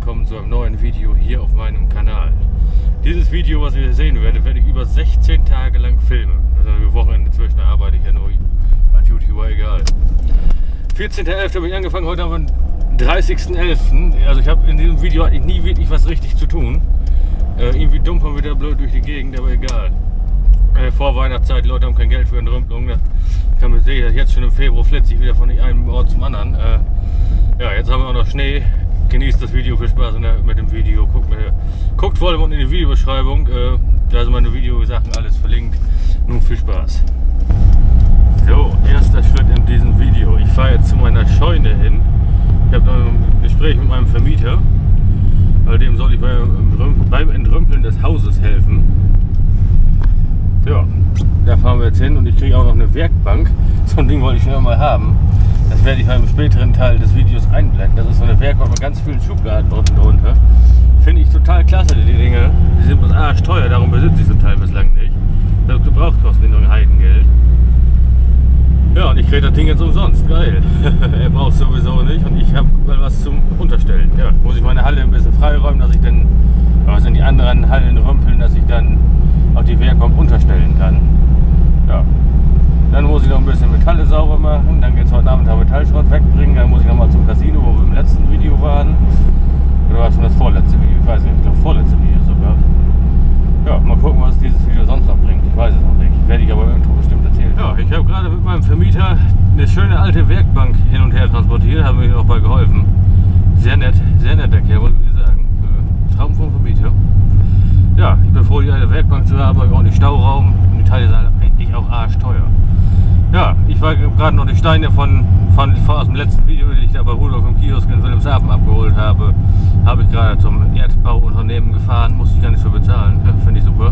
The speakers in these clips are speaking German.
willkommen zu einem neuen Video hier auf meinem Kanal. Dieses Video, was ihr hier sehen werdet, werde ich über 16 Tage lang filmen. Also am Wochenende zwischen, da arbeite ich ja nur als YouTuber, egal. 14.11. habe ich angefangen, heute haben wir den 30.11. Also ich habe in diesem Video eigentlich nie wirklich was richtig zu tun. Irgendwie dumpern wir da blöd durch die Gegend, aber egal. Vor Weihnachtszeit, Leute haben kein Geld für Entrümpelung. Da kann man sehen, jetzt schon im Februar flitze ich wieder von einem Ort zum anderen. Ja, jetzt haben wir auch noch Schnee. Genießt das Video, viel Spaß mit dem Video. Guckt vor allem in die Videobeschreibung. Da sind meine Videosachen alles verlinkt. Nun viel Spaß. So, erster Schritt in diesem Video. Ich fahre jetzt zu meiner Scheune hin. Ich habe noch ein Gespräch mit meinem Vermieter. Bei dem soll ich beim Entrümpeln des Hauses helfen. Ja, da fahren wir jetzt hin und ich kriege auch noch eine Werkbank. So ein Ding wollte ich schon mal haben. Das werde ich mal im späteren Teil des Videos einblenden. Das ist so eine Werkbank mit ganz vielen Schubladen unten drunter. Finde ich total klasse, die Dinge. Die sind bloß arschteuer, darum besitze ich zum Teil bislang nicht. Das gebraucht kostet nur ein Heidengeld. Ja, und ich kriege das Ding jetzt umsonst. Geil. Er braucht es sowieso nicht und ich habe mal was zum Unterstellen. Ja, muss ich meine Halle ein bisschen freiräumen, dass ich dann, was in die anderen Hallen rümpeln, dass ich dann auch die Werkbank unterstellen kann. Ja. Dann muss ich noch ein bisschen Metalle sauber machen, dann geht es heute Nachmittag Metallschrott wegbringen, dann muss ich noch mal zum Casino, wo wir im letzten Video waren. Oder war schon das vorletzte Video? Ich weiß nicht, ich glaube vorletzte Video sogar. Ja, mal gucken, was dieses Video sonst noch bringt. Ich weiß es noch nicht. Werde ich aber irgendwo bestimmt erzählen. Ja, ich habe gerade mit meinem Vermieter eine schöne alte Werkbank hin und her transportiert, haben mir auch bei geholfen. Sehr nett der Kerl, muss ich sagen. Traum vom Vermieter. Ja, ich bin froh, die alte Werkbank zu haben, habe auch nicht Stauraum und die Teile sind eigentlich auch arschteuer. Ja, ich war gerade noch die Steine aus dem letzten Video, die ich da bei Rudolf im Kiosk in Wilhelmshaven abgeholt habe, habe ich gerade zum Erdbauunternehmen gefahren, musste ich gar nicht für bezahlen, ja, finde ich super.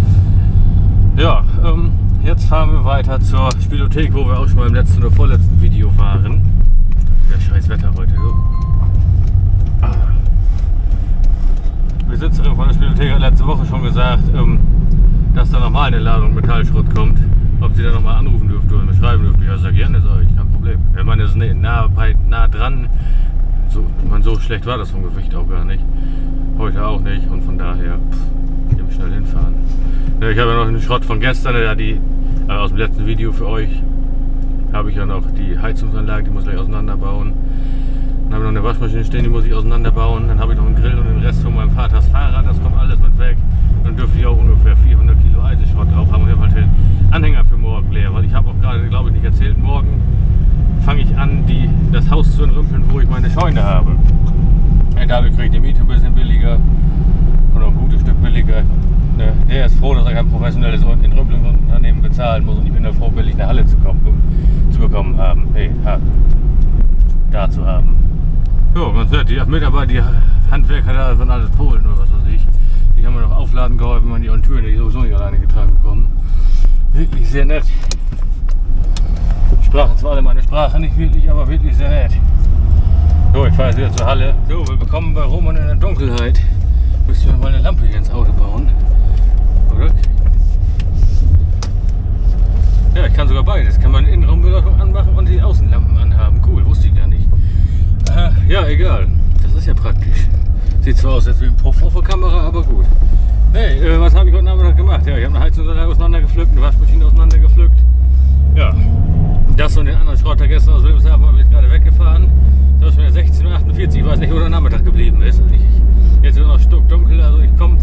Ja, jetzt fahren wir weiter zur Spielothek, wo wir auch schon mal im letzten oder vorletzten Video waren. Ja, scheiß Wetter heute. So. Die Besitzerin von der Spielothek hat letzte Woche schon gesagt, dass da nochmal eine Ladung Metallschrott kommt. Ob sie da nochmal anrufen dürfte oder mir schreiben dürfte. Ich sage gerne, sage ich, kein Problem. Ich meine, das ist nah dran. So schlecht war das vom Gewicht auch gar nicht. Heute auch nicht und von daher eben schnell hinfahren. Ja, ich habe ja noch einen Schrott von gestern, aus dem letzten Video für euch. Habe ich ja noch die Heizungsanlage, die muss ich gleich auseinanderbauen. Dann habe ich noch eine Waschmaschine stehen, die muss ich auseinanderbauen. Dann habe ich noch einen Grill und den Rest von meinem Vaters Fahrrad, das kommt alles mit weg. Dann dürfte ich auch ungefähr 400 Kilo Eisenschrott drauf haben und ich habe halt den Anhänger für morgen leer, weil ich habe auch gerade, glaube ich, nicht erzählt, morgen fange ich an, das Haus zu entrümpeln, wo ich meine Scheune habe. Und dadurch kriege ich die Miete ein bisschen billiger und auch ein gutes Stück billiger. Der ist froh, dass er kein professionelles Entrümpelungsunternehmen bezahlen muss und ich bin da froh, billig eine Halle zu bekommen haben. Hey, da zu haben. So, man hört, die Mitarbeiter, die Handwerker da sind alles Polen oder was weiß ich. Die haben mir noch aufladen geholfen, weil die an Türen die sowieso nicht alleine getragen bekommen. Wirklich sehr nett. Sprachen zwar alle meine Sprache nicht wirklich, aber wirklich sehr nett. So, ich fahre jetzt wieder zur Halle. So, willkommen bei Roman in der Dunkelheit. Müssen wir mal eine Lampe hier ins Auto bauen. Oder? Ja, ich kann sogar beides. Ich kann meine Innenraumbeleuchtung anmachen und die Außenlampen anhaben. Cool, wusste ich gar nicht. Ja, egal. Das ist ja praktisch. Sieht zwar aus, als wie ein Puff auf der Kamera, aber gut. Nee, was habe ich heute Nachmittag gemacht? Ja, ich habe eine Heizungsanlage auseinandergepflückt, eine Waschmaschine auseinandergepflückt. Ja, das und den anderen Schrott gestern aus Wilhelmshaven habe ich jetzt gerade weggefahren. Das ist schon wieder 16:48 Uhr, ich weiß nicht, wo der Nachmittag geblieben ist. Jetzt wird noch stockdunkel, also ich komme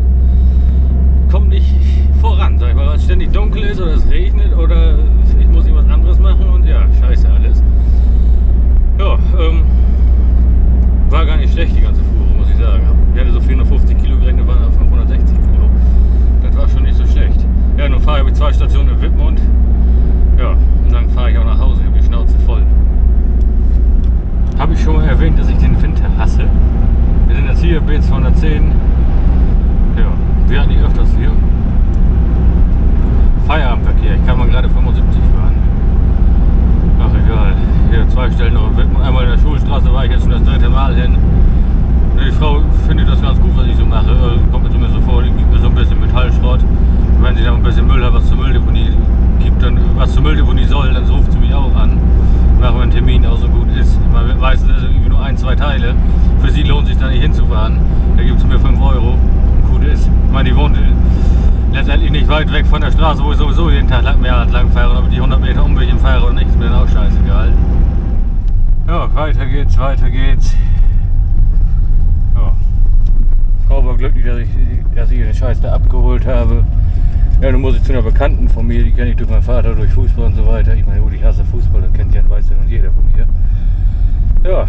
nicht voran, sag ich mal, weil es ständig dunkel ist oder es regnet oder ich muss irgendwas anderes machen und ja, scheiße alles. Ja, war gar nicht schlecht die ganze Fuhre, muss ich sagen. Ich hatte so 450 Kilo gerechnet, waren auf 560 Kilo. Das war schon nicht so schlecht. Ja, nun fahre ich mit 2 Stationen in Wittmund. Ja, und dann fahre ich auch nach Hause, ich habe die Schnauze voll. Habe ich schon mal erwähnt, dass ich den Winter hasse? Wir sind jetzt hier, B210. Ja, wir hatten die öfters hier. Feierabendverkehr, ich kann mal gerade 75 fahren. Ach egal, hier 2 Stellen noch in Wittmund. Einmal in der Schulstraße war ich jetzt schon das 3. Mal hin. Die Frau findet das ganz gut, was ich so mache. Kommt mir zumindest so vor, die gibt mir so ein bisschen Metallschrott. Und wenn sie dann ein bisschen Müll hat, was zur Mülldeponie gibt, dann was zur Mülldeponie soll, dann ruft sie mich auch an. Machen wir einen Termin aus und gut ist. Man weiß, das ist irgendwie nur 1, 2 Teile. Für sie lohnt sich da nicht hinzufahren. Da gibt es mir 5 Euro. Gut ist. Ich meine, die wohnt letztendlich nicht weit weg von der Straße, wo ich sowieso jeden Tag lang fahre. Aber die 100 Meter Umweg im fahre oder nicht, ist mir dann auch scheißegal. Ja, weiter geht's, weiter geht's. Ja. Frau war glücklich, dass ich den Scheiß da abgeholt habe. Ja, nun muss ich zu einer Bekannten von mir, die kenne ich durch meinen Vater, durch Fußball und so weiter. Ich meine, gut, ich hasse Fußball, das kennt ja, weiß ja noch jeder von mir. Ja.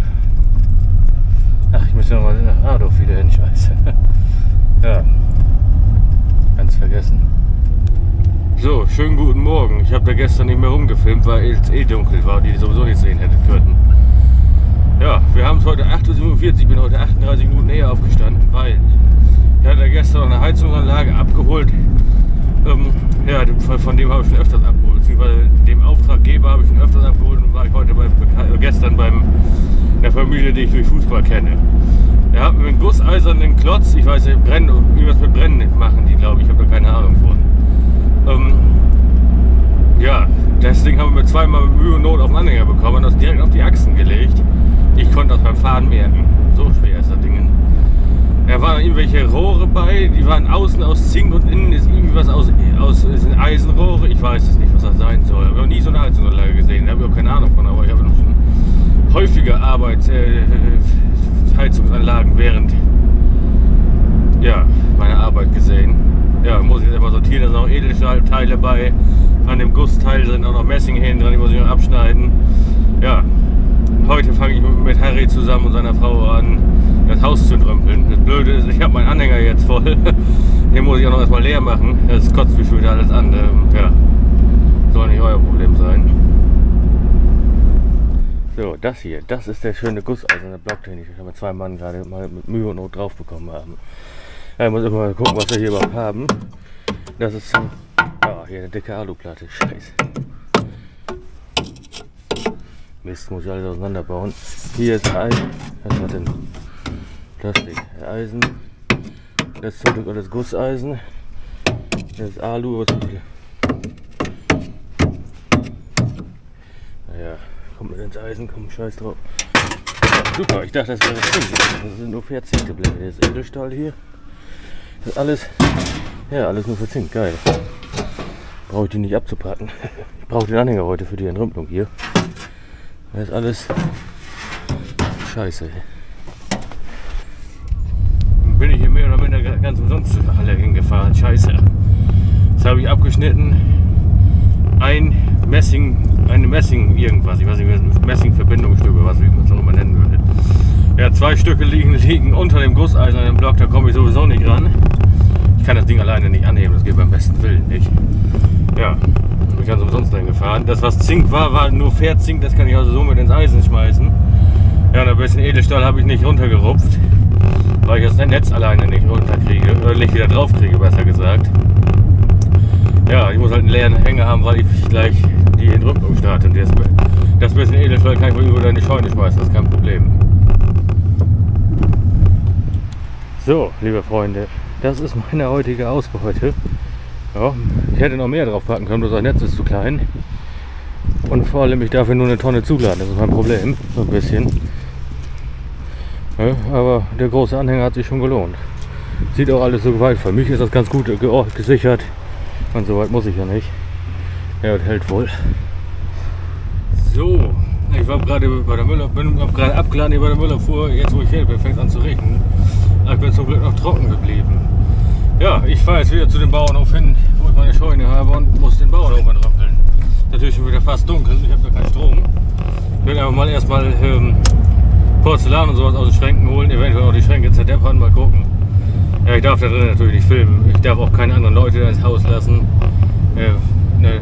Ach, ich muss ja nochmal nach Adolf wieder hin, scheiße. Ja. Ganz vergessen. So, schönen guten Morgen. Ich habe da gestern nicht mehr rumgefilmt, weil es eh dunkel war, die sowieso nicht sehen hätten können. Ja, wir haben es heute 8:47 Uhr, ich bin heute 38 Minuten eher aufgestanden, weil ich hatte gestern eine Heizungsanlage abgeholt. Ja, von dem habe ich schon öfters abgeholt, beziehungsweise dem Auftraggeber habe ich schon öfters abgeholt und war ich heute gestern bei der Familie, die ich durch Fußball kenne. Er hat mir einen gusseisernen Klotz, ich weiß nicht, irgendwas mit Brennen machen die, glaube ich, habe da keine Ahnung von. Ja, das Ding haben wir zweimal mit Mühe und Not auf den Anhänger bekommen und das direkt auf die Achsen gelegt. Ich konnte das beim Fahren merken, so schwer ist das Ding. Da waren irgendwelche Rohre bei, die waren außen aus Zink und innen ist irgendwie was aus sind Eisenrohre. Ich weiß es nicht, was das sein soll. Ich habe noch nie so eine Heizungsanlage gesehen, da habe ich auch keine Ahnung von, aber ich habe noch schon häufiger Heizungsanlagen während meiner Arbeit gesehen. Ja, muss ich jetzt immer sortieren, da sind auch Edelstahlteile bei. An dem Gussteil sind auch noch Messinghähne dran, die muss ich noch abschneiden. Ja, heute fange ich mit Harry zusammen und seiner Frau an, das Haus zu entrümpeln. Das Blöde ist, ich habe meinen Anhänger jetzt voll. Den muss ich auch noch erstmal leer machen. Das kotzt mich schon wieder alles an. Ja, soll nicht euer Problem sein. So, das hier, das ist der schöne gusseiserne Block, den wir 2 Mann gerade mal mit Mühe und Not drauf bekommen haben. Ja, ich muss immer mal gucken, was wir hier überhaupt haben. Das ist hier eine dicke Aluplatte. Scheiße. Mist, muss ich alles auseinanderbauen. Hier ist Eisen. Was hat denn? Plastik. Eisen. Das ist zum Glück alles Gusseisen. Das ist Alu. Naja, kommt mit ins Eisen, kommt Scheiß drauf. Ja, super, ich dachte, das wäre das Ding. Das sind nur 4 Zinkblende. Das ist Edelstahl hier. Das ist alles. Ja, alles nur für Zink. Geil. Brauche ich die nicht abzupacken. Ich brauche den Anhänger heute für die Entrümpelung hier. Das ist alles Scheiße. Dann bin ich hier mehr oder minder ganz umsonst zu der Halle hingefahren. Scheiße. Das habe ich abgeschnitten. Eine Messing irgendwas. Ich weiß nicht, Messing-Verbindungsstücke, was man es auch immer nennen würde. Ja, 2 Stücke liegen unter dem gusseisernen Block, da komme ich sowieso nicht ran. Ich kann das Ding alleine nicht anheben, das geht beim besten Willen nicht. Ja, bin ganz umsonst dahin gefahren. Das, was Zink war nur Fährzink, das kann ich also so mit ins Eisen schmeißen. Ja, und ein bisschen Edelstahl habe ich nicht runtergerupft, weil ich das Netz alleine nicht runterkriege, oder nicht wieder drauf kriege, besser gesagt. Ja, ich muss halt einen leeren Hänger haben, weil ich gleich die Entrümpelung starte. Und das bisschen Edelstahl kann ich wohl über in die Scheune schmeißen, das ist kein Problem. So, liebe Freunde, das ist meine heutige Ausbeute. Ja, ich hätte noch mehr drauf packen können, bloß das Netz ist zu klein. Und vor allem, ich darf hier nur eine Tonne zuladen, das ist mein Problem, so ein bisschen. Ja, aber der große Anhänger hat sich schon gelohnt. Sieht auch alles so weit. Für mich ist das ganz gut gesichert. Und so weit muss ich ja nicht. Ja, das hält wohl. So, ich war gerade bei der habe gerade abgeladen hier bei der Müllerfuhr. Jetzt wo ich hier bin, fängt es an zu regnen. Aber ich bin zum Glück noch trocken geblieben. Ja, ich fahre jetzt wieder zu dem Bauernhof hin, wo ich meine Scheune habe und muss den Bauernhof entrümpeln. Natürlich schon wieder fast dunkel, ich habe da keinen Strom. Ich will einfach mal erstmal Porzellan und sowas aus den Schränken holen, eventuell auch die Schränke zerdeppern, mal gucken. Ja, ich darf da drin natürlich nicht filmen, ich darf auch keine anderen Leute ins Haus lassen. Ne.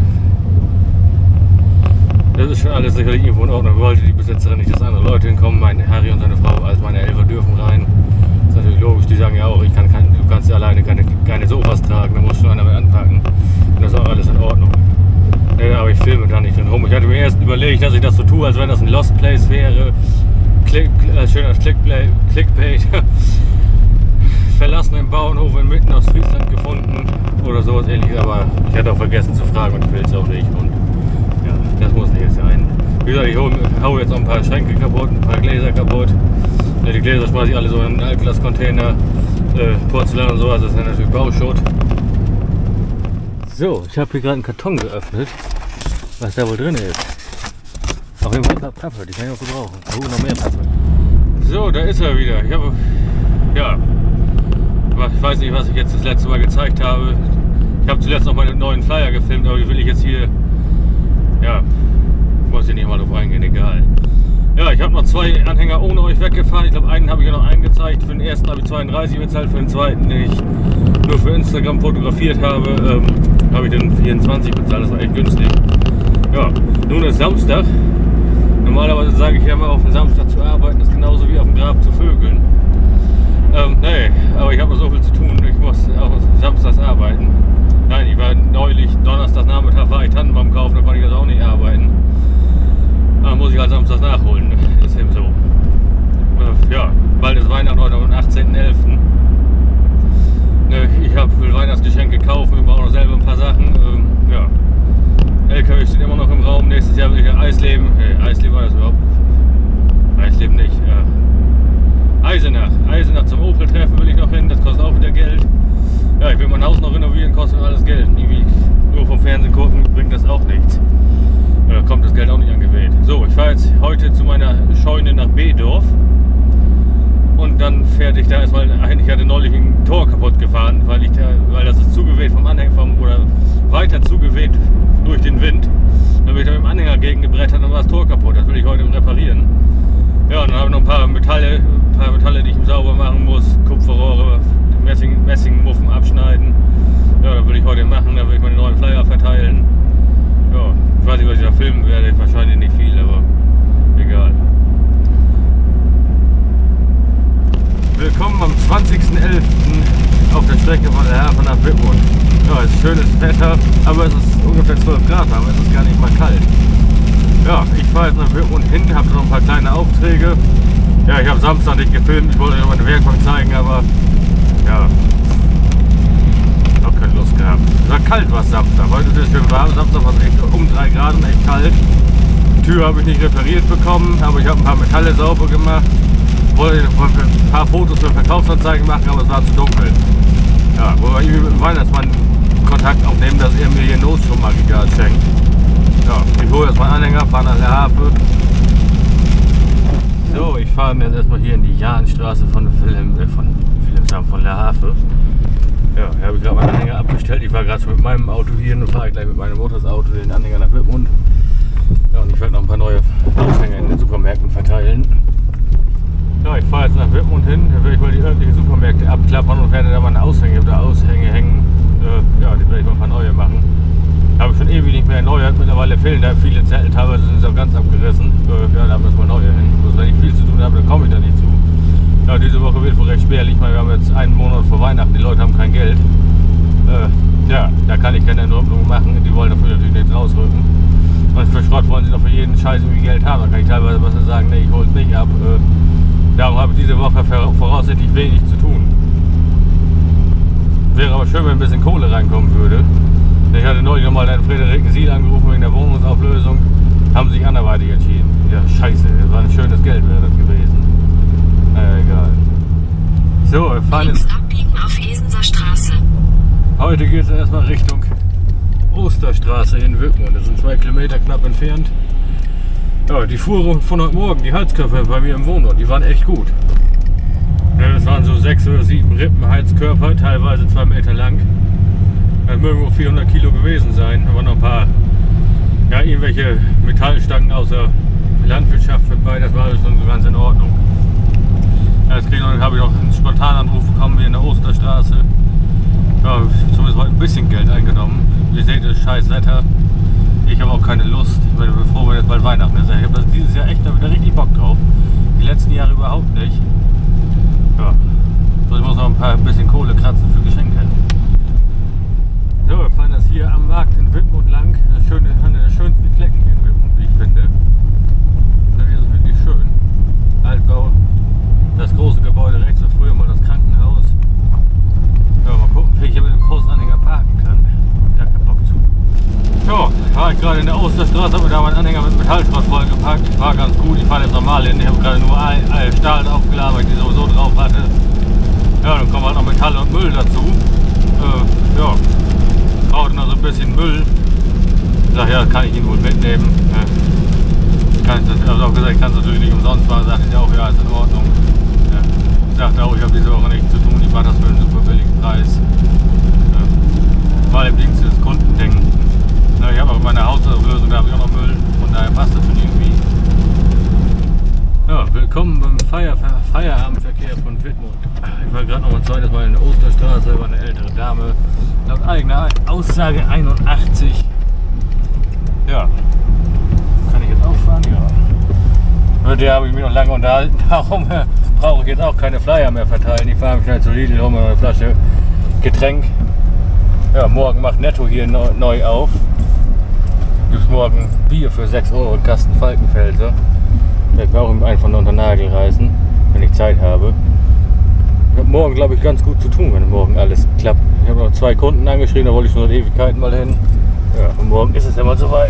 Das ist schon alles sicherlich irgendwo in Ordnung. Wollte die Besitzerin nicht, dass andere Leute hinkommen. Harry und seine Frau, also meine Eltern dürfen rein. Das ist natürlich logisch, die sagen ja auch, du kannst ja alleine keine Sofas tragen, da muss schon einer mit anpacken. Und das ist auch alles in Ordnung. Ja, aber ich filme da nicht drin rum. Ich hatte mir erst überlegt, dass ich das so tue, als wenn das ein Lost Place wäre. Schön als Clickbait. Verlassen im Bauernhof inmitten aus Friesland gefunden oder sowas ähnliches, aber ich hatte auch vergessen zu fragen und ich will es auch nicht und ja, das muss nicht sein. Wie gesagt, ich hau jetzt noch ein paar Schränke kaputt, ein paar Gläser kaputt. Ja, die Gläser schmeiße ich alle so in einen Altglascontainer, Porzellan und sowas, das ist ja natürlich Bauschutt. So, ich habe hier gerade einen Karton geöffnet, was da wohl drin ist. Auf jeden Fall Pappe, die kann ich auch gebrauchen. Oh, noch mehr Pappe. So, da ist er wieder. Ich habe, ja, ich weiß nicht, was ich jetzt das letzte Mal gezeigt habe. Ich habe zuletzt noch meinen neuen Flyer gefilmt, aber die will ich jetzt hier, ja, muss ich nicht mal drauf eingehen, egal. Ja, ich habe noch 2 Anhänger ohne euch weggefahren. Ich glaube, einen habe ich ja noch eingezeigt. Für den ersten habe ich 32 bezahlt, für den zweiten, den ich nur für Instagram fotografiert habe, habe ich den 24 bezahlt. Das war echt günstig. Ja, nun ist Samstag. Normalerweise sage ich ja immer, auf den Samstag zu arbeiten ist genauso wie auf dem Grab zu vögeln. Nee, aber ich habe noch so viel zu tun. Ich muss auch samstags arbeiten. Nein, ich war neulich, Donnerstagnachmittag war ich Tannenbaum kaufen, da konnte ich also auch nicht arbeiten. Dann muss ich halt samstags nachholen, ist eben so. Ja, bald ist Weihnachten, heute am 18.11. Ich habe Weihnachtsgeschenke gekauft, wir brauchen noch selber ein paar Sachen. Ja. LKW steht immer noch im Raum, nächstes Jahr will ich ja Eisleben. Eisleben war das überhaupt? Eisleben nicht, ja. Eisenach zum Opel-Treffen will ich noch hin, das kostet auch wieder Geld. Ja, ich will mein Haus noch renovieren, kostet alles Geld. Nur vom Fernsehen gucken bringt das auch nichts. Kommt das Geld auch nicht angeweht. So, ich fahre jetzt heute zu meiner Scheune nach Bedorf. Und dann fährt ich da erstmal ein. Ich hatte neulich ein Tor kaputt gefahren, weil das ist zugeweht vom Anhänger, oder weiter zugeweht durch den Wind. Dann bin ich da mit dem Anhänger gegengebrettert und war das Tor kaputt. Das will ich heute reparieren. Ja, und dann habe ich noch ein paar Metalle, die ich sauber machen muss. Kupferrohre, Messingmuffen abschneiden. Ja, das will ich heute machen. Da will ich meine neuen Flyer verteilen. Ja, ich weiß nicht, was ich da filmen werde. Wahrscheinlich nicht viel, aber egal. Willkommen am 20.11. auf der Strecke von Lehrhafen nach Wittmund. Ja, es ist schönes Wetter, aber es ist ungefähr 12 Grad, aber es ist gar nicht mal kalt. Ja, ich fahre jetzt nach Wittmund hin, habe noch ein paar kleine Aufträge. Ja, ich habe Samstag nicht gefilmt, ich wollte euch meine Werkbank zeigen, aber ja, habe keine Lust gehabt. Es war kalt was Samstag, heute ist es schön warm, Samstag war es echt um 3 Grad und echt kalt. Die Tür habe ich nicht repariert bekommen, aber ich habe ein paar Metalle sauber gemacht. Wollte ein paar Fotos für Verkaufsanzeigen machen, aber es war zu dunkel. Ja, wobei ich mit dem Weihnachtsmann Kontakt aufnehmen, dass er mir hier ein Notstromaggregat schenkt. Ja, ich hole jetzt meinen Anhänger, fahre nach Lehrhafe. So, ich fahre jetzt erstmal hier in die Jahnstraße von Lehrhafe. Ja, hier habe ich gerade meinen Anhänger abgestellt. Ich war gerade schon mit meinem Auto hier und fahre gleich mit meinem Motorsauto den Anhänger nach Wittmund. Ja, und ich werde noch ein paar neue Aushänge in den Supermärkten verteilen. Ja, ich fahre jetzt nach Wittmund hin, da werde ich mal die örtlichen Supermärkte abklappern und werde da mal eine Aushänge hängen. Ja, die werde ich mal ein paar neue machen. Habe ich schon ewig nicht mehr erneuert, mittlerweile fehlen da viele Zettel, teilweise sind sie auch ganz abgerissen. Ja, da müssen wir neue hin. Also wenn ich viel zu tun habe, dann komme ich da nicht zu. Ja, diese Woche wird wohl recht schwerlich, weil wir haben jetzt einen Monat vor Weihnachten, die Leute haben kein Geld. Ja, da kann ich keine Entrümpelung machen, die wollen dafür natürlich nichts rausrücken. Und für Schrott wollen sie noch für jeden Scheiß irgendwie Geld haben, da kann ich teilweise was sagen, nee, ich hole es nicht ab. Darum habe ich diese Woche voraussichtlich wenig zu tun. Wäre aber schön, wenn ein bisschen Kohle reinkommen würde. Ich hatte neulich nochmal den Friederiken Siel angerufen wegen der Wohnungsauflösung. Haben sich anderweitig entschieden. Ja, scheiße, das war ein schönes Geld wäre das gewesen. Egal. So, wir fahren jetzt. Abbiegen auf Esenser Straße. Heute geht es erstmal Richtung Osterstraße in Wittmund. Das sind 2 Kilometer knapp entfernt. Ja, die Fuhre von heute Morgen, die Heizkörper bei mir im Wohnort, die waren echt gut. Ja, das waren so 6 oder 7 Rippen Heizkörper, teilweise 2 Meter lang. Das mögen wohl 400 Kilo gewesen sein. Da waren noch ein paar, ja, irgendwelche Metallstangen aus der Landwirtschaft mit bei, das war alles schon so ganz in Ordnung. Ja, jetzt habe ich noch einen Spontananruf bekommen hier in der Osterstraße. Ja, zumindest heute ein bisschen Geld eingenommen. Ihr seht, das ist scheiß Wetter. Ich habe auch keine Lust. Ich bin froh, wenn jetzt bald Weihnachten ist. Ich habe dieses Jahr echt da richtig Bock drauf. Die letzten Jahre überhaupt nicht. Ja. So, ich muss noch ein bisschen Kohle kratzen für Geschenke. So, wir fahren das hier am Markt in Wittmund lang. Das ist einer der schönsten Flecken hier in Wittmund, wie ich finde. Das ist wirklich schön. Altbau. Das große Gebäude rechts war früher mal das Krankenhaus. Ja, mal gucken, wie ich hier mit dem großen Anhänger parken kann. Da kein Bock zu. So, fahre ich ich gerade in der Osterstraße, habe mir da meinen Anhänger mit Metallschrott vollgepackt. War ganz gut, ich fahre jetzt normal hin. Ich habe gerade nur Stahl aufgelagert, die sowieso drauf hatte. Ja, dann kommt halt noch Metall und Müll dazu. Ja, braucht noch so ein bisschen Müll. Ich sage, ja, kann ich ihn wohl mitnehmen. Kann ich das, also auch gesagt, ich kann es natürlich nicht umsonst machen, sagte ich auch, ja, ist in Ordnung. Ja, ich sagte auch, ich habe diese Woche nichts zu tun, ich mache das für einen super billigen Preis. Vor allem Dings des Kundendenken. Na, ich habe auch meine Hausauflösung, da habe ich auch noch Müll, von daher passt das schon irgendwie. Ja, willkommen beim Feierabendverkehr von Wittmund. Ich war gerade noch ein zweites Mal in der Osterstraße, war eine ältere Dame, laut eigener Aussage 81. Ja, kann ich jetzt auch fahren? Ja. Mit der habe ich mich noch lange unterhalten, darum brauche ich jetzt auch keine Flyer mehr verteilen. Ich fahre mich schnell zu Lidl, hole mir eine Flasche Getränk. Ja, morgen macht Netto hier neu auf. Gibt es morgen Bier für 6 Euro in Kasten Falkenfelser. Ich werde mir auch einen von unter Nagel reißen, wenn ich Zeit habe. Ich habe morgen, glaube ich, ganz gut zu tun, wenn morgen alles klappt. Ich habe noch 2 Kunden angeschrieben, da wollte ich schon seit Ewigkeiten mal hin. Ja, und morgen ist es ja mal soweit.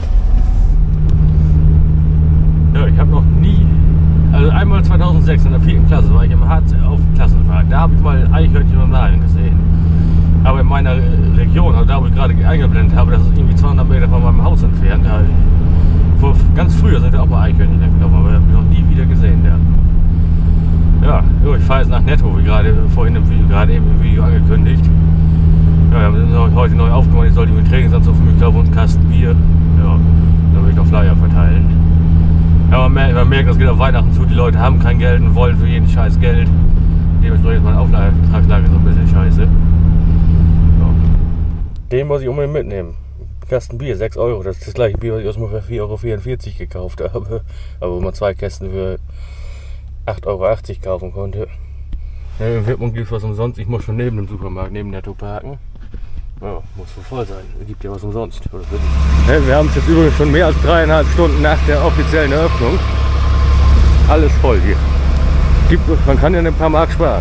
Ja, ich habe noch nie, also einmal 2006 in der 4. Klasse war ich im Harz auf Klassenfahrt. Da habe ich mal Eichhörnchen und Nadeln gesehen. Aber in meiner Region, also da wo ich gerade eingeblendet habe, das ist irgendwie 200 Meter von meinem Haus entfernt. Ganz früher sind da auch mal Eichhörnchen gelaufen, aber ich habe mich noch nie wieder gesehen. Ja, so, ich fahre jetzt nach Netto, wie gerade vorhin eben im Video angekündigt. Ja, wir sind heute neu aufgemacht, ich sollte mir einen Trainingsanzug für mich kaufen und einen Kasten Bier. Ja, dann will ich noch Flyer verteilen. Ja, man merkt, das geht auf Weihnachten zu, die Leute haben kein Geld und wollen für jeden Scheiß Geld. Dementsprechend ist meine Auftragslage so ein bisschen scheiße. Ja. Den muss ich unbedingt mitnehmen. Kasten Bier, 6 Euro, das ist das gleiche Bier, was ich aus für 4,44 Euro gekauft habe. Aber wo man 2 Kästen für 8,80 Euro kaufen konnte. Ja, in Wittmund gibt es was umsonst, ich muss schon neben dem Supermarkt, neben Netto parken. Ja, muss so voll sein, es gibt ja was umsonst. Ja, wir haben es jetzt übrigens schon mehr als 3,5 Stunden nach der offiziellen Eröffnung. Alles voll hier. Man kann ja ein paar Mark sparen.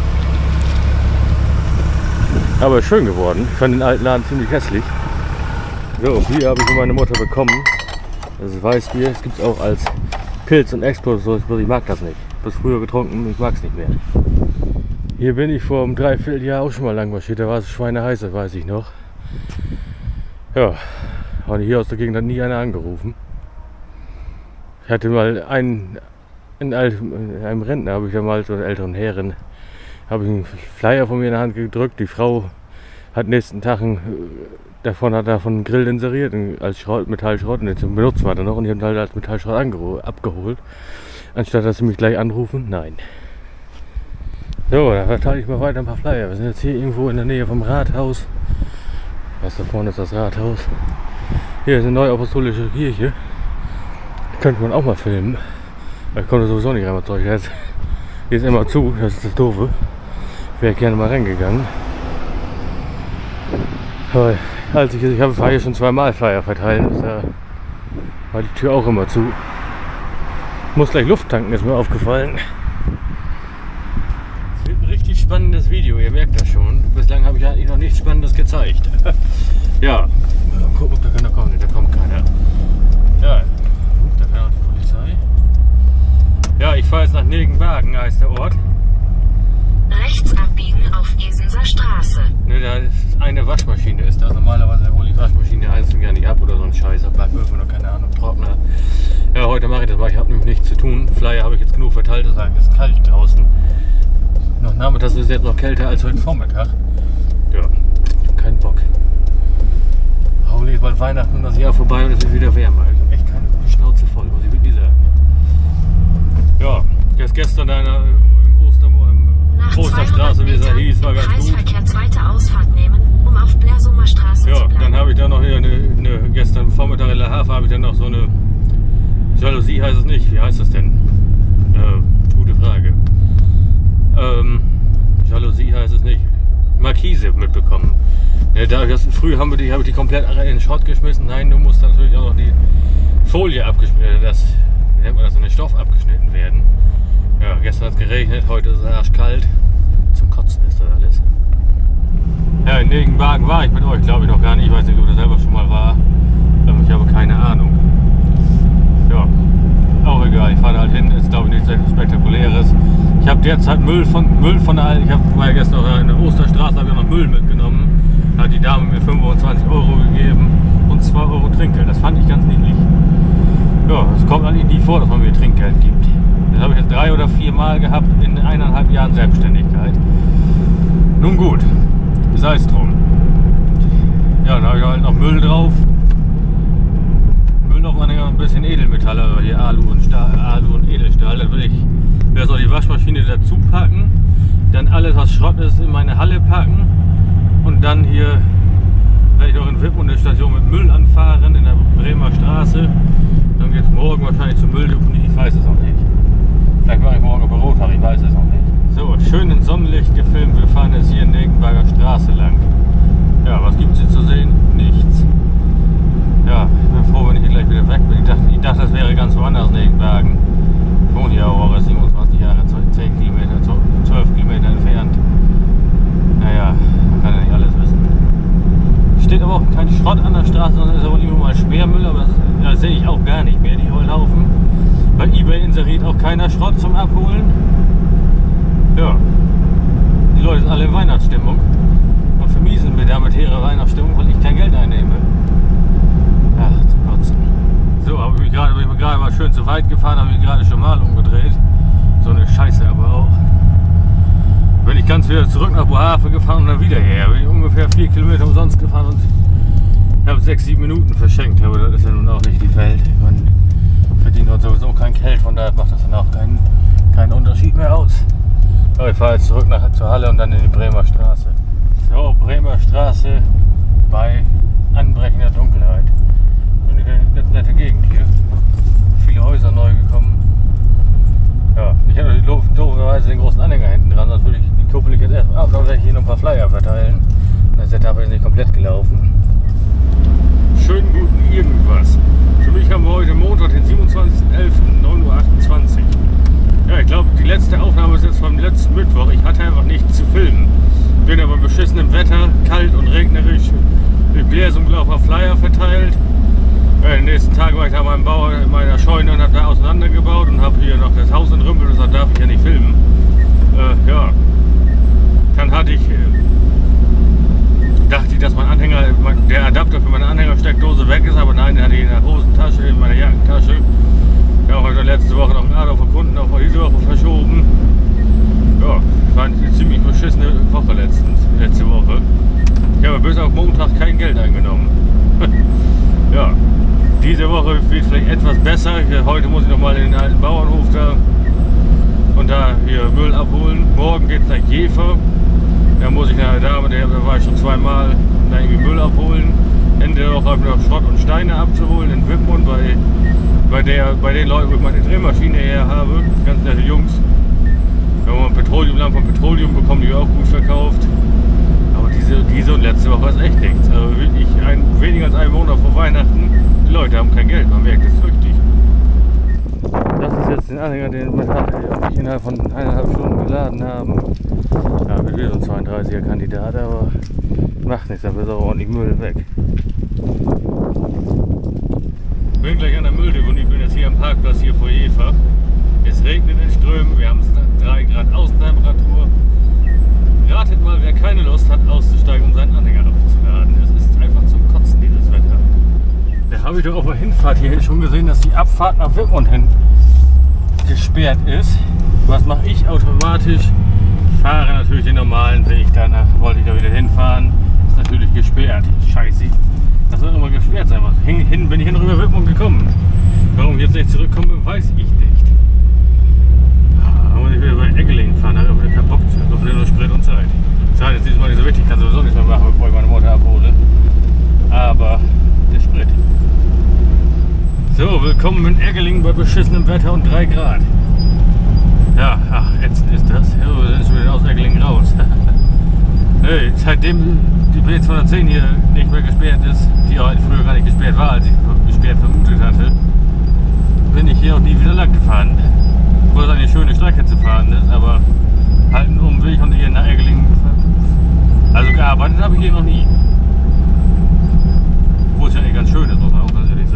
Aber ist schön geworden, ich fand den alten Laden ziemlich hässlich. So, Bier habe ich von meiner Mutter bekommen. Das ist Weißbier, es gibt es auch als Pilz und Explosiv, ich mag das nicht. Ich habe es früher getrunken, ich mag es nicht mehr. Hier bin ich vor einem Dreivierteljahr auch schon mal lang marschiert, da war es schweineheiß, das weiß ich noch. Ja, und hier aus der Gegend hat nie einer angerufen. Ich hatte mal einem Rentner, habe ich ja mal, so einer älteren Herrin, habe ich einen Flyer von mir in der Hand gedrückt. Die Frau hat nächsten Tag davon einen Grill inseriert als Metallschrott, und den benutzt wir dann noch, und ich habe ihn halt als Metallschrott abgeholt. Anstatt dass sie mich gleich anrufen, nein. So, da verteile ich mal weiter ein paar Flyer. Wir sind jetzt hier irgendwo in der Nähe vom Rathaus. Was da vorne ist das Rathaus. Hier ist eine neue apostolische Kirche. Könnte man auch mal filmen. Ich konnte sowieso nicht rein mit Zeug. Hier ist immer zu, das ist das Doofe. Ich wäre gerne mal reingegangen. Aber ich habe hier schon 2-mal Flyer verteilt. Da war die Tür auch immer zu. Ich muss gleich Luft tanken, ist mir aufgefallen. Es wird ein richtig spannendes Video, ihr merkt das schon. Bislang habe ich eigentlich noch nichts Spannendes gezeigt. Ja, gucken, ob da keiner kommt. Da kommt keiner. Ja, da wäre auch die Polizei. Ja, ich fahre jetzt nach Nilgenwagen, heißt der Ort. Rechts abbiegen auf Esenser Straße. Ne, da ist eine Waschmaschine, ist das. Normalerweise hole ich Waschmaschine einzeln gar nicht ab oder so ein Scheiß, Backöfen oder keine Ahnung, Trockner. Ja, heute mache ich das mal, ich habe nämlich nichts zu tun. Flyer habe ich jetzt genug verteilt, das sagen, es ist kalt draußen. Noch nachmittags ist es jetzt noch kälter als heute Vormittag. Ja, kein Bock. Hoffentlich ist bald Weihnachten und das Jahr vorbei und es wird wieder wärmer. Ich habe echt keine Schnauze voll, muss ich wirklich sagen. Ja, jetzt gestern da im Osterstraße, wie es da hieß, war ganz gut. Kreisverkehr zweite Ausfahrt nehmen, um auf Blersumer Straße zu bleiben. Dann habe ich da noch hier gestern Vormittag in La Hafe habe ich dann noch so eine Jalousie, heißt es nicht. Wie heißt das denn? Gute Frage. Jalousie heißt es nicht. Markise mitbekommen. Ja, früh habe ich die komplett in den Schrott geschmissen. Nein, du musst natürlich auch noch die Folie abgeschnitten, wie nennt man das, in den Stoff abgeschnitten werden. Ja, gestern hat es geregnet, heute ist es arschkalt. Zum Kotzen ist das alles. Ja, in Nilgenwagen war ich mit euch, glaube ich, noch gar nicht. Ich weiß nicht, ob das selber schon mal war. Ich Ich habe keine Ahnung. Ja, auch egal. Ich fahre halt hin. Ist glaube ich nichts Spektakuläres. Ich habe derzeit Müll von der alten. Ich war ja gestern noch in der Osterstraße, habe ja noch Müll mitgenommen. Da hat die Dame mir 25 Euro gegeben und 2 Euro Trinkgeld. Das fand ich ganz niedlich. Ja, es kommt eigentlich nie vor, dass man mir Trinkgeld gibt. Das habe ich jetzt 3 oder 4 Mal gehabt in 1,5 Jahren Selbstständigkeit. Nun gut, sei es drum. Ja, dann habe ich halt noch Müll drauf. Müllaufanhänger und ein bisschen Edelmetalle, aber hier Alu und Edelstahl. Dann will ich jetzt auch die Waschmaschine dazu packen. Dann alles, was Schrott ist, in meine Halle packen. Und dann hier werde ich noch in Wippmund eine Station mit Müll anfahren in der Bremer Straße. Dann geht es morgen wahrscheinlich zum Mülldeponie, ich weiß es noch nicht. Vielleicht mache ich morgen ein Bürotag, ich weiß es noch nicht. So, schön in Sonnenlicht gefilmt, wir fahren jetzt hier in Negenberger Straße lang. Ja, was gibt es hier zu sehen? Nichts. Ja, ich bin froh, wenn ich hier gleich wieder weg bin. Ich dachte, das wäre ganz woanders, Negenbergen. Ich wohne hier auch 27 Jahre, 10 Kilometer, 12 Kilometer entfernt. Naja, man kann ja nicht alles wissen. Steht aber auch kein Schrott an der Straße, sondern ist aber immer mal Schwermüll, aber das sehe ich auch gar nicht mehr, die Heuhaufen. Bei eBay inseriert auch keiner Schrott zum Abholen. Ja, die Leute sind alle in Weihnachtsstimmung und vermiesen mir damit ihre Weihnachtsstimmung, weil ich kein Geld einnehme. Ach, zum Kotzen. So, bin ich gerade mal schön zu weit gefahren, habe mich gerade schon mal umgedreht. So eine Scheiße aber auch. Bin ich ganz wieder zurück nach Bohave gefahren und dann wieder her. Bin ich ungefähr 4 Kilometer umsonst gefahren und habe 6-7 Minuten verschenkt. Aber das ist ja nun auch nicht die Welt. Man verdient dort sowieso kein Geld, von daher macht das dann auch keinen Unterschied mehr aus. Aber ich fahre jetzt zurück zur Halle und dann in die Bremer Straße. So, Bremer Straße bei anbrechender Dunkelheit. Eine ganz nette Gegend hier. Viele Häuser neu gekommen. Ja, ich habe natürlich dooferweise den großen Anhänger hinten dran, sonst würde ich die Kuppel jetzt erstmal ab, dann werde ich hier noch ein paar Flyer verteilen. Das Setup ist nicht komplett gelaufen. Schönen guten irgendwas. Für mich haben wir heute Montag, den 27.11., 9:28 Uhr. Ja, ich glaube, die letzte Aufnahme ist jetzt vom letzten Mittwoch. Ich hatte einfach nichts zu filmen. Bin aber bei beschissenem Wetter, kalt und regnerisch, mit Gläser und auf Flyer verteilt. Den nächsten Tag war ich da beim Bauer in meiner Scheune und habe da auseinandergebaut und habe hier noch das Haus entrümpelt, deshalb darf ich ja nicht filmen. Ja, dann dachte ich, dass mein Anhänger, der Adapter für meine Anhängersteckdose weg ist, aber nein, den hatte ich in der Hosentasche, in meiner Jackentasche. Ja, auch heute letzte Woche noch einen Adler von Kunden auf diese Woche verschoben. Ja, es war eine ziemlich beschissene Woche letzte Woche. Ich habe bis auf Montag kein Geld eingenommen. Ja, diese Woche wird vielleicht etwas besser. Heute muss ich noch mal in den alten Bauernhof da und da hier Müll abholen. Morgen geht es nach Jever. Da muss ich nach der Dame, da war ich schon 2 Mal, da irgendwie Müll abholen. Ende der Woche habe ich noch Schrott und Steine abzuholen in Wippmund bei den Leuten, wo ich meine Drehmaschine her habe. Ganz nette Jungs. Wenn man Petroleumlampe von Petroleum bekommen, die auch gut verkauft. Aber diese und letzte Woche ist echt nichts. Also wirklich weniger als einen Monat vor Weihnachten. Die Leute haben kein Geld, man merkt es richtig. Das ist jetzt den Anhänger, den wir innerhalb von 1,5 Stunden geladen haben. Ja, wir sind so ein 32er Kandidat, aber macht nichts, dann wird auch ordentlich Müll weg. Ich bin gleich an der Mülldeponie, ich bin jetzt hier am Parkplatz hier vor Jever. Es regnet in Strömen, wir haben 3 Grad Außentemperatur. Ratet mal, wer keine Lust hat auszusteigen, um seinen Anhänger abzuladen. Es ist einfach zum Kotzen, dieses Wetter. Da habe ich doch auf der Hinfahrt hier schon gesehen, dass die Abfahrt nach Wippmund hin gesperrt ist. Was mache ich automatisch? Ich fahre natürlich den normalen Weg, danach wollte ich da wieder hinfahren. Ist natürlich gesperrt. Scheiße. Das soll immer gesperrt sein. Bin ich hin rüber Wippmund gekommen. Warum ich jetzt nicht zurückkomme, weiß ich nicht. Da muss ich wieder bei Eggeling fahren, da habe ich keinen Bock zu. So viel nur Sprit und Zeit. Zeit ist diesmal nicht so wichtig, ich kann sowieso nichts mehr machen, bevor ich meine Mutter abhole. Aber der Sprit. So, willkommen in Eggeling bei beschissenem Wetter und 3 Grad. Ja, ach, ätzend ist das. Ja, wir sind schon wieder aus Eggeling raus. Nee, seitdem die B210 hier nicht mehr gesperrt ist, die auch früher gar nicht gesperrt war, als ich gesperrt vermutet hatte, bin ich hier auch nie wieder lang gefahren. Obwohl es eine schöne Strecke zu fahren ist, aber halt einen Umweg und hier nach Eggeling. Also gearbeitet habe ich hier noch nie. Wo es ja nicht ganz schön ist, muss man auch ganz ehrlich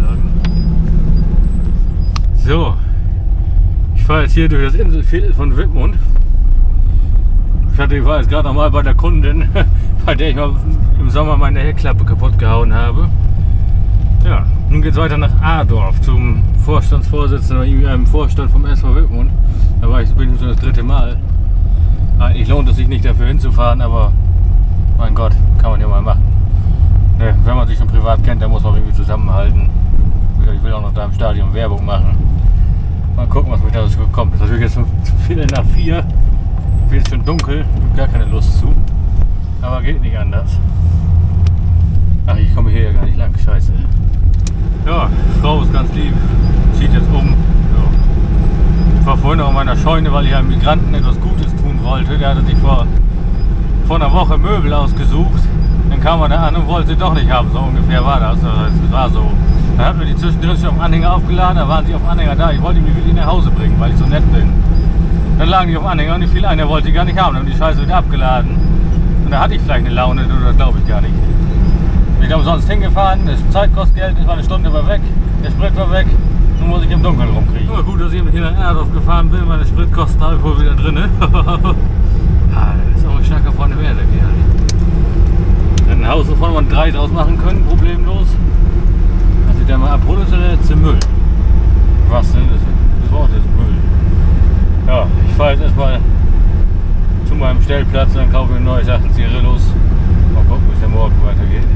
hier durch das Inselviertel von Wittmund. Ich war jetzt gerade noch mal bei der Kundin, bei der ich mal im Sommer meine Heckklappe kaputt gehauen habe. Ja, nun geht es weiter nach Adorf zum Vorstandsvorsitzenden oder irgendwie einem Vorstand vom SV Wittmund. Da bin ich schon das 3. Mal. Eigentlich lohnt es sich nicht dafür hinzufahren, aber mein Gott, kann man ja mal machen. Ne, wenn man sich schon privat kennt, dann muss man irgendwie zusammenhalten. Ich will auch noch da im Stadion Werbung machen. Mal gucken, was mich da so kommt. Es ist natürlich jetzt 3:45. Wird jetzt schon dunkel, gar keine Lust zu. Aber geht nicht anders. Ach, ich komme hier ja gar nicht lang, scheiße. Ja, Frau ist ganz lieb, zieht jetzt um. Ja. Ich war vorhin auch in meiner Scheune, weil ich einem Migranten etwas Gutes tun wollte. Der hatte sich vor einer Woche Möbel ausgesucht. Dann kam er da an und wollte sie doch nicht haben, so ungefähr war das. Das war so. Dann hatten wir die zwischendrin schon auf Anhänger aufgeladen, da waren sie auf Anhänger da. Ich wollte die wirklich nach Hause bringen, weil ich so nett bin. Dann lagen die auf Anhänger und nicht viel ein, der wollte die gar nicht haben. Dann haben die Scheiße wieder abgeladen. Und da hatte ich vielleicht eine Laune, oder glaube ich gar nicht. Ich bin umsonst hingefahren, das Zeit kostet Geld, ich war eine Stunde war weg, der Sprit war weg, nun muss ich im Dunkeln rumkriegen. Aber gut, dass ich hier nach Adorf gefahren bin, meine Spritkosten habe ich wohl wieder drin. Das ist auch ein starker von der Erde, ein Haus, wovon man 3 draus machen können, problemlos. Als ich da mal abhole, ist der letzte Müll. Was denn? Das Wort ist Müll. Ja, ich fahre jetzt erstmal zu meinem Stellplatz, dann kaufe ich mir neue Sachen, Cirillos. Mal gucken, wie es ja morgen weitergeht.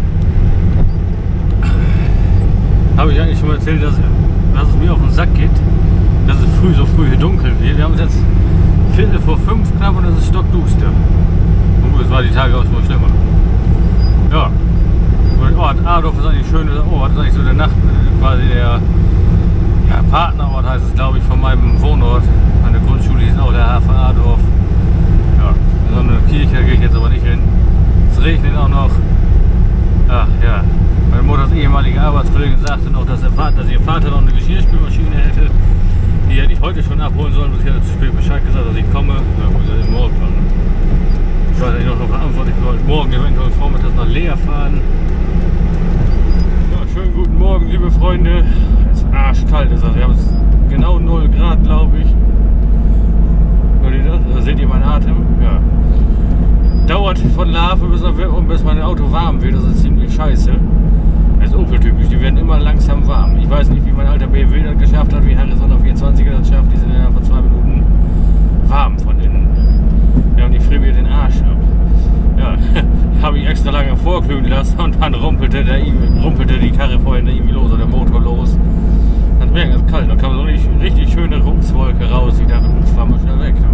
Habe ich eigentlich schon mal erzählt, dass es mir auf den Sack geht, dass es so früh hier dunkel wird. Wir haben es jetzt 4:45 knapp und es ist stockduster. Und gut, es war die Tage auch schon schlimmer. Ja, der Ort Adorf ist eigentlich ein schöner Ort, das ist eigentlich so der quasi der Partnerort heißt es, glaube ich, von meinem Wohnort. Meine Grundschule hieß auch der Hafer Adorf. Ja, so eine Kirche, da gehe ich jetzt aber nicht hin. Es regnet auch noch. Ach ja, meine Mutters ehemalige Arbeitskollegin sagte noch, dass ihr Vater noch eine Geschirrspülmaschine hätte. Die hätte ich heute schon abholen sollen, bis ich hatte zu spät Bescheid gesagt, dass ich komme. Ja, muss ja morgen fahren. Ich weiß nicht noch verantwortlich, ich wollte morgen eventuell vormittags nach Leer fahren. Ja, schönen guten Morgen, liebe Freunde. Es ist arschkalt, also wir haben es genau 0 Grad, glaube ich. Hört ihr das? Da seht ihr meinen Atem. Ja. Dauert von Larve bis mein Auto warm wird, das ist ziemlich scheiße. Das ist Opel-typisch, die werden immer langsam warm. Ich weiß nicht, wie mein alter BMW das geschafft hat, wie Harrison auf 24er das schafft, die sind innerhalb von 2 Minuten warm von innen. Ja, und ich friere mir den Arsch ab. Ja, habe ich extra lange vorglühen lassen und dann rumpelte die Karre vorhin irgendwie los oder der Motor los. Dann merkt es ist kalt, dann kam so eine richtig schöne Ruchswolke raus. Ich dachte, fahr mal schnell weg.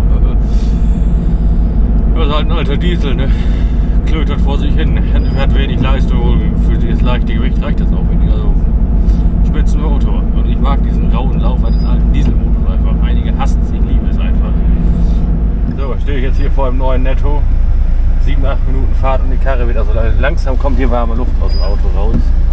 Das ist halt ein alter Diesel, ne? Klötert vor sich hin, hat wenig Leistung, für das leichte Gewicht reicht das auch wenig. Also Spitzenmotor. Und ich mag diesen rauen Lauf eines alten Dieselmotors einfach. Einige hassen es, ich liebe es einfach. So, stehe ich jetzt hier vor dem neuen Netto. 7-8 Minuten Fahrt und die Karre wird, also langsam kommt hier warme Luft aus dem Auto raus.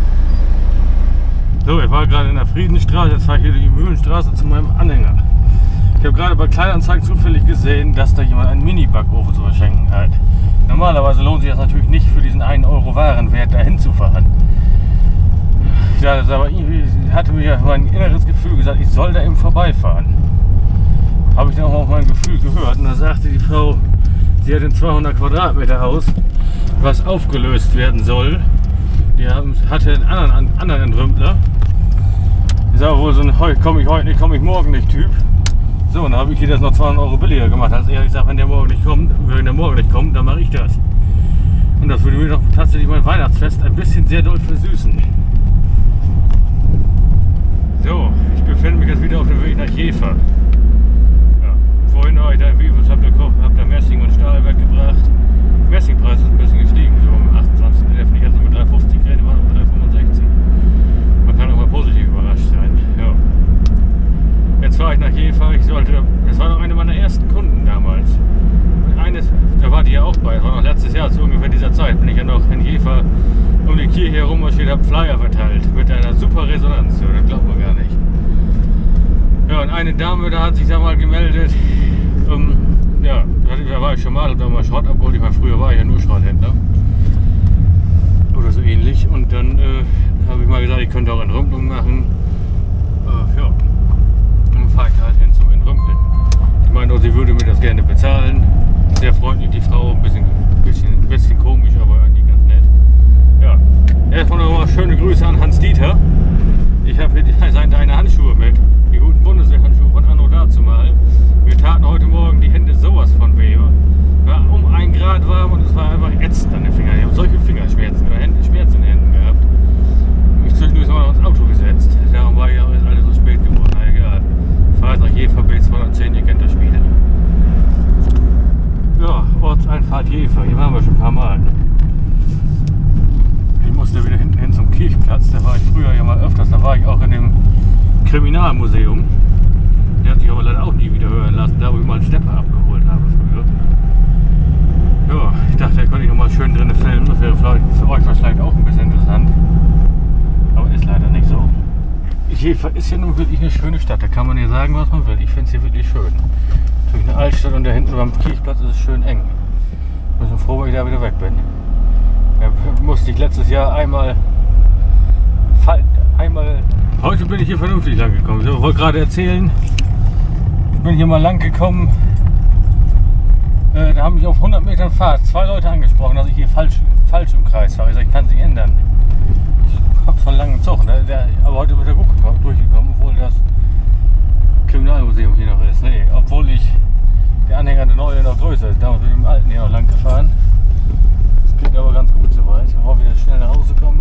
So, ich war gerade in der Friedenstraße, jetzt fahre ich hier durch die Mühlenstraße zu meinem Anhänger. Ich habe gerade bei Kleinanzeigen zufällig gesehen, dass da jemand einen Mini-Backofen zu verschenken hat. Normalerweise lohnt sich das natürlich nicht für diesen 1 Euro Warenwert dahin zu fahren. Ja, das aber irgendwie hatte mir mein inneres Gefühl gesagt, ich soll da eben vorbeifahren. Habe ich dann auch mein Gefühl gehört und da sagte die Frau, sie hat ein 200 Quadratmeter Haus, was aufgelöst werden soll. Die hatte einen anderen Entrümpler. Ich sage wohl so ein komme ich heute nicht, komme ich morgen nicht Typ. So, und dann habe ich hier das noch 200 Euro billiger gemacht, als er gesagt, wenn der morgen nicht kommt, dann mache ich das. Und das würde mir doch tatsächlich mein Weihnachtsfest ein bisschen sehr doll versüßen. So, ich befinde mich jetzt wieder auf dem Weg nach Jever. Ja, vorhin war ich da in Wiefels, hab da Messing und Stahl weggebracht. Messingpreis ist ein bisschen gestiegen, so am 28.11. Ich hatte mit 3,50 geredet, war mit 3,65. Man kann auch mal positiv überrascht sein. Ja. Jetzt fahre ich nach Jever. Das war noch eine meiner ersten Kunden damals. Da war die ja auch bei, das war noch letztes Jahr zu ungefähr dieser Zeit, bin ich ja noch in Jever um die Kirche herum marschiert, habe Flyer verteilt mit einer super Resonanz, so, das glaubt man gar nicht. Ja, und eine Dame, da hat sich da mal gemeldet, ja, da war ich schon mal, habe da mal Schrott abgeholt, ich meine, früher war ich ja nur Schrotthändler oder so ähnlich und dann habe ich mal gesagt, ich könnte auch Entrümpelung machen, ja. dann fahre ich halt hin zum Entrümpeln. Ich meine, sie würde mir das gerne bezahlen. Sehr freundlich, die Frau, ein bisschen komisch, aber eigentlich ganz nett. Ja, erstmal nochmal schöne Grüße an Hans Dieter. Ich habe hier deine Handschuhe mit, die guten Bundeswehrhandschuhe von anno dazumal. Wir taten heute Morgen die Hände sowas von weh. War um 1 Grad warm und es war einfach ätzend an den Fingern. Ich habe solche Fingerschmerzen oder Schmerzen in den Händen gehabt. Ich zwischendurch mal ins Auto gesetzt. Darum war ich auch jetzt alles so spät geworden. Na egal. Ich fahre jetzt nach Jever B210, ihr kennt das Spiel. Ja, Ortseinfahrt Jever, hier waren wir schon ein paar Mal. Ich musste wieder hinten hin zum Kirchplatz, da war ich früher ja mal öfters, da war ich auch in dem Kriminalmuseum. Der hat sich aber leider auch nie wieder hören lassen, da wo ich mal einen Stepper abgeholt habe früher. Ja, ich dachte, da könnte ich noch mal schön drin filmen, das wäre vielleicht für euch vielleicht auch ein bisschen interessant. Aber ist leider nicht so. Jever ist ja nun wirklich eine schöne Stadt, da kann man ja sagen, was man will. Ich finde es hier wirklich schön. Natürlich eine Altstadt und da hinten beim Kirchplatz ist es schön eng. Ich bin froh, wenn ich da wieder weg bin. Da musste ich letztes Jahr einmal. Heute bin ich hier vernünftig lang gekommen. Ich wollte gerade erzählen, ich bin hier mal lang gekommen. Da haben mich auf 100 Metern Fahrt 2 Leute angesprochen, dass ich hier falsch im Kreis fahre. Ich sage, ich kann es nicht ändern. Ich habe so einen langen Zug, aber heute wird er gut durchgekommen, obwohl das Kriminalmuseum hier noch ist. Nee, obwohl der Anhänger der neue noch größer ist. Damals bin ich mit dem alten hier noch lang gefahren. Das geht aber ganz gut soweit. Bevor ich wieder schnell nach Hause komme.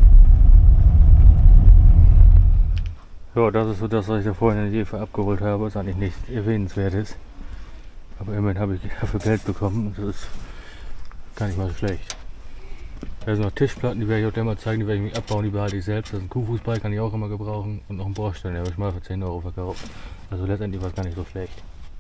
Ja, das ist so das, was ich da vorhin in Jever abgeholt habe. Ist eigentlich nichts Erwähnenswertes. Aber immerhin habe ich dafür Geld bekommen und das ist gar nicht mal so schlecht. Da sind noch Tischplatten, die werde ich auch gleich mal zeigen, die werde ich nicht abbauen, die behalte ich selbst. Das ist ein Kuhfußball, kann ich auch immer gebrauchen. Und noch einen Bordstein, den habe ich mal für 10 Euro verkauft. Also letztendlich war es gar nicht so schlecht.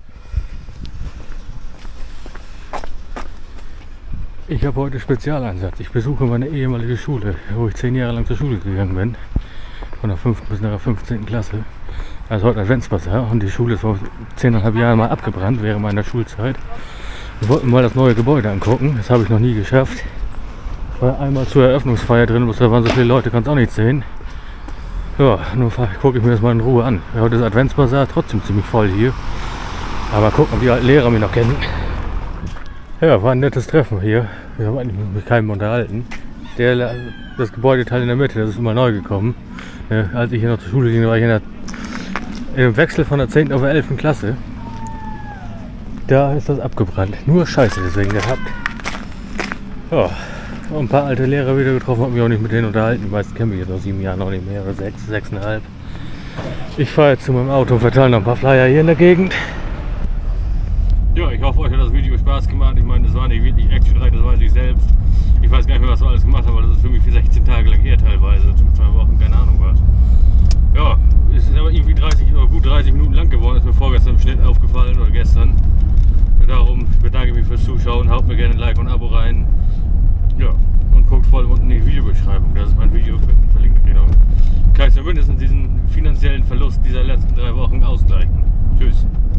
Ich habe heute Spezialeinsatz. Ich besuche meine ehemalige Schule, wo ich 10 Jahre lang zur Schule gegangen bin. Von der 5. bis nach der 15. Klasse. Also heute Adventsbasar und die Schule ist vor 10,5 Jahren mal abgebrannt während meiner Schulzeit. Wir wollten mal das neue Gebäude angucken, das habe ich noch nie geschafft. Ich war einmal zur Eröffnungsfeier drin, da waren so viele Leute, kannst auch nicht sehen. Ja, nun gucke ich mir das mal in Ruhe an. Heute ist Adventsbasar, trotzdem ziemlich voll hier. Aber gucken, ob die alten Lehrer mich noch kennen. Ja, war ein nettes Treffen hier. Wir haben eigentlich mit keinem unterhalten. Das Gebäudeteil in der Mitte, das ist immer neu gekommen. Als ich hier noch zur Schule ging, war ich im Wechsel von der 10. auf der 11. Klasse. Da ist das abgebrannt. Nur Scheiße deswegen gehabt. Ja, ein paar alte Lehrer wieder getroffen, habe mich auch nicht mit denen unterhalten. Die meisten kennen mich jetzt aus 7 Jahren noch nicht mehr, oder 6,5. Ich fahre jetzt zu meinem Auto und verteile noch ein paar Flyer hier in der Gegend. Ja, ich hoffe, euch hat das Video Spaß gemacht. Ich meine, das war nicht wirklich actionreich, das weiß ich selbst. Ich weiß gar nicht mehr, was wir alles gemacht haben, weil das ist für mich 16 Tage lang her teilweise, 2 Wochen, keine Ahnung was. Ja, es ist aber irgendwie gut 30 Minuten lang geworden, ist mir vorgestern im Schnitt aufgefallen oder gestern. Darum bedanke ich mich fürs Zuschauen, haut mir gerne ein Like und ein Abo rein. Ja, und guckt voll unten in die Videobeschreibung, das ist mein Video verlinkt. Kann ich zumindest diesen finanziellen Verlust dieser letzten 3 Wochen ausgleichen. Tschüss.